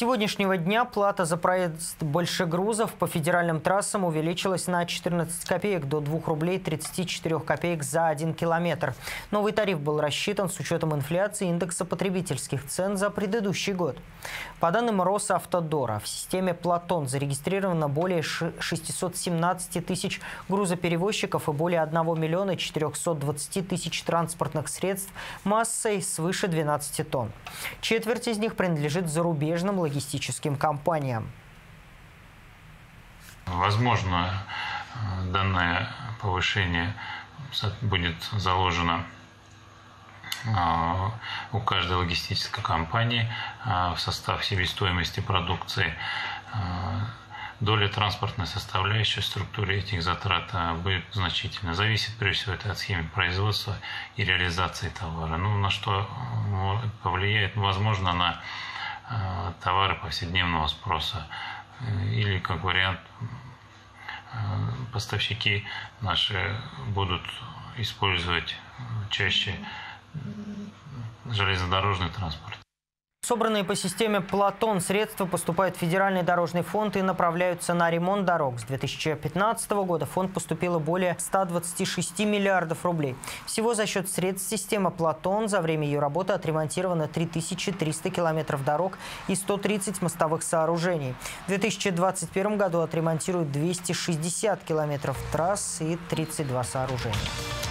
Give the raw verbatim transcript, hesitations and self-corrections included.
сегодняшнего дня плата за проезд большегрузов по федеральным трассам увеличилась на четырнадцать копеек до двух рублей тридцати четырёх копеек за один километр. Новый тариф был рассчитан с учетом инфляции и индекса потребительских цен за предыдущий год. По данным Росавтодора, в системе «Платон» зарегистрировано более шестисот семнадцати тысяч грузоперевозчиков и более одного миллиона четырёхсот двадцати тысяч транспортных средств массой свыше двенадцати тонн. Четверть из них принадлежит зарубежным логистическим компаниям. Возможно, данное повышение будет заложено у каждой логистической компании в состав себестоимости продукции. Доля транспортной составляющей в структуре этих затрат будет значительно. Зависит прежде всего это от схемы производства и реализации товара. Ну, на что повлияет, возможно, на товары повседневного спроса. Или, как вариант, поставщики наши будут использовать чаще железнодорожный транспорт. Собранные по системе «Платон» средства поступают в Федеральный дорожный фонд и направляются на ремонт дорог. С две тысячи пятнадцатого года в фонд поступило более ста двадцати шести миллиардов рублей. Всего за счет средств системы «Платон» за время ее работы отремонтировано три тысячи триста километров дорог и сто тридцать мостовых сооружений. В две тысячи двадцать первом году отремонтируют двести шестьдесят километров трасс и тридцать два сооружения.